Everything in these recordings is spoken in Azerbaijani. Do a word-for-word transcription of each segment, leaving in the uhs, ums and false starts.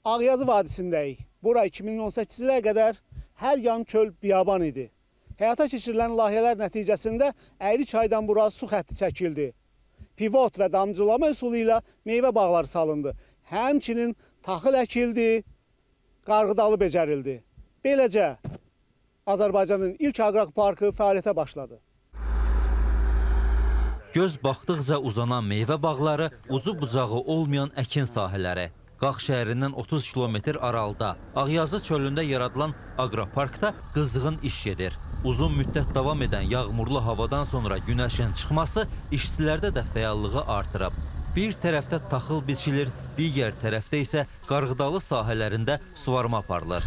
Ağyazı vadisindəyik. Bura iki min on səkkiz ilə qədər hər yan çöl biyaban idi. Həyata keçirilən layihələr nəticəsində Əyri çaydan bura su xətti çəkildi. Pivot və damcılama üsulu ilə meyvə bağları salındı. Həmçinin taxıl əkildi, qarğıdalı becərildi. Beləcə Azərbaycanın ilk aqroparkı fəaliyyətə başladı. Göz baxdıqca uzanan meyvə bağları, ucu bucağı olmayan əkin sahələri. Qax şəhərindən otuz kilometr aralıda Ağyazı çölündə yaradılan aqroparkda qızğın iş gedir. Uzun müddət davam edən yağmurlu havadan sonra günəşin çıxması işçilərdə də fəallığı artırıb. Bir tərəfdə taxıl biçilir, digər tərəfdə isə qarğıdalı sahələrində suvarma aparılır.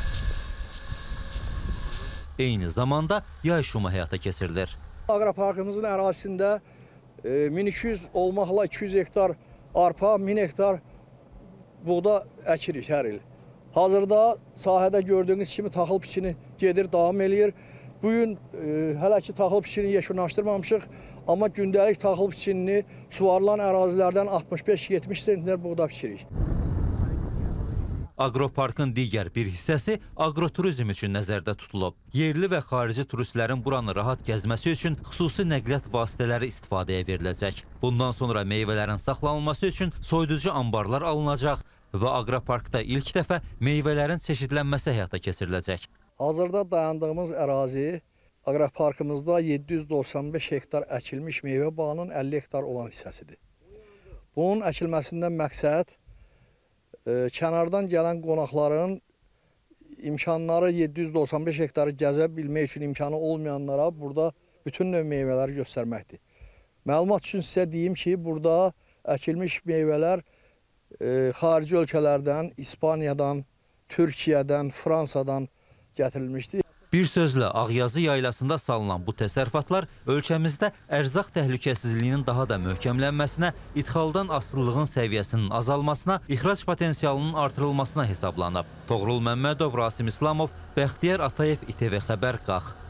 Eyni zamanda yay şumu həyata keçirilir. Aqroparkımızın ərazisində min iki yüz olmaqla iki yüz hektar arpa, min hektar buğda əkirik hər il. Hazırda sahədə gördüyünüz kimi taxıl biçini gedir, davam eləyir. Bugün e, hələ ki taxıl biçini yekunlaşdırmamışıq, amma gündəlik taxıl biçinini suvarılan ərazilərdən altmış beş yetmiş sentner buğda biçirik. Aqroparkın digər bir hissəsi aqroturizm üçün nəzərdə tutulub. Yerli və xarici turistlərin buranı rahat gəzməsi üçün xüsusi nəqliyyat vasitələri istifadəyə veriləcək. Bundan sonra meyvələrin saxlanılması üçün soyuducu anbarlar alınacaq və aqroparkda ilk dəfə meyvələrin çeşidlənməsi həyata keçiriləcək. Hazırda dayandığımız ərazi aqroparkımızda yeddi yüz doxsan beş hektar əkilmiş meyvə bağının əlli hektar olan hissəsidir. Bunun əkilməsindən məqsəd e, kənardan gələn qonaqların imkanları yeddi yüz doxsan beş hektarı gəzə bilmək üçün imkanı olmayanlara burada bütün növ meyvələri göstərməkdir. Məlumat üçün sizə deyim ki, burada əkilmiş meyvələr e, xarici ölkələrdən, İspaniyadan, Türkiyədən, Fransadan gətirilmişdir. Bir sözlə, Ağyazı yaylasında salınan bu təsərrüfatlar ölkəmizdə ərzaq təhlükəsizliyinin daha da möhkəmlənməsinə, idxaldan asılılığın səviyyəsinin azalmasına, ixrac potensialının artırılmasına hesablanıb. Toğrul Məmmədov, Rasim İslamov, Bəxtiyar Atayev, İTV Xəbər, Qax.